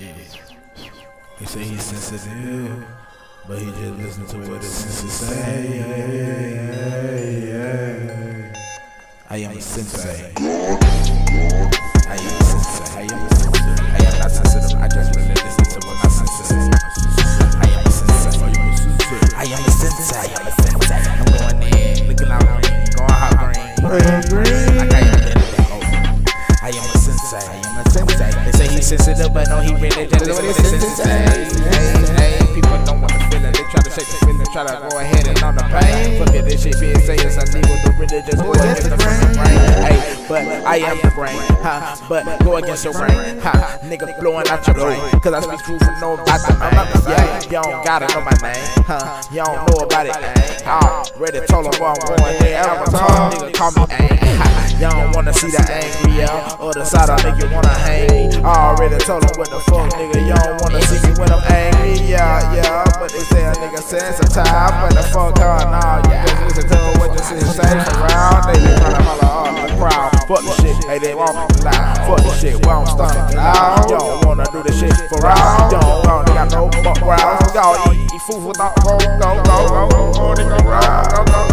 They say he's sensitive, but he just listen to what his senses say. I am a sensei. I am a sensei. I am a sensei. I am not sensitive. I just really listen to what my senses say. I am a sensei. I am a sensei. I am a sensei. I'm going in, looking out green, going hot green. I can't even let it over. I am a sensei. I am a sensei. They say he's sensitive, but no, he really just listen to what his senses say. People don't want to feel it. They try to shake the feeling, try to go ahead and on the pain. Fuck it, this shit feels say it's illegal. The religious go against the grain. Hey, but I am the brain, huh? But go against your brain, huh? Nigga blowing out your brain, cause I speak truth and know about the man. Yeah, you don't gotta know my name, huh? You don't know about it, already told them where I'm going there. Avatar, nigga call me angry. You don't wanna see the angry, yeah, or the side I make you wanna hang me. I already told them what the fuck, nigga. You don't wanna see me when I'm angry, yeah. But they say a nigga sensitized, but the fuck her, nah, you just listen to what the shit say around. They just tryna holler all the crowd. Fuck the shit, hey, they walk loud. Fuck the shit, well I'm stunning loud. You don't wanna do this shit for round. You don't want, they got no buck rounds. Y'all eat food without go, nigga round.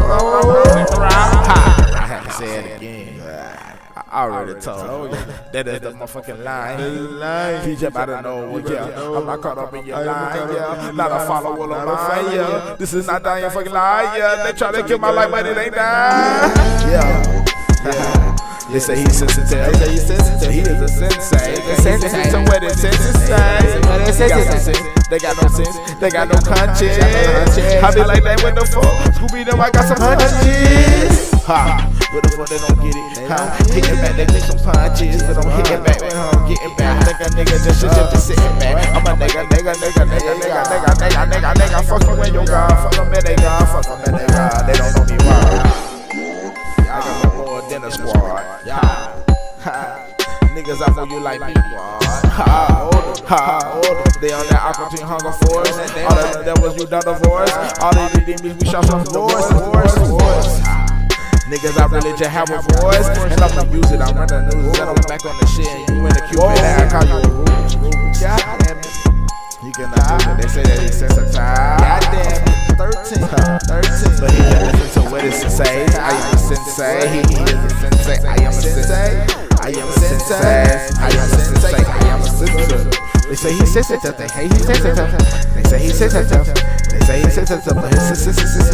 I had to say it again. I already told you. That is the motherfucking line. PJ about to know, yeah. I'm not caught up in your line, yeah. Not a follower of mine, yeah. This is not dying fucking lie, yeah. They try to kill my life, but it ain't dying. Yeah. They say he's sensitive. They say he's sensitive. He is a sensei. They listen to what his senses say. They got no sense. They got no conscience. I be like that with the fuck. Scooby them, I got some punches. Ha. What the fuck they don't get it? Hitting back, they take some punches, but I'm hitting back when I'm getting back. Think a nigga just sitting back. I'm a nigga. Fuck you when you're gone. Fuck them and they gone. Fuck them and they gone. They don't know me why. I got no more than a squad. Niggas, I know you like me. They on that Aquatine Hunger Force. All of that was you done divorce. All of the demons we shot some divorce. Niggas, I really just have a voice, and I'm gonna use it. I'm running news, and I'm back on the shit. And you in the Cupid, I call you a Rubik's. Goddamn it. You cannot do it. They say that he's sensitized. Goddamn it. 13. But he can listen to what it says. I am a sensei. He is a sensei. I am a sensei. I am a sensei. I am a sensei. I am a sensei. They say he's sensitive. They say he's sensitive. They say he's sensitive. They say he's sensitive. But his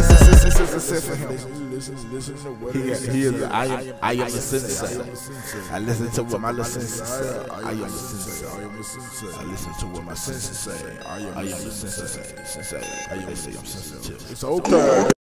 he is. I am a sensei. I listen to what my little senses say. I am a sensei. I listen to what my senses say. I am a sensei. I am sensitive. It's okay.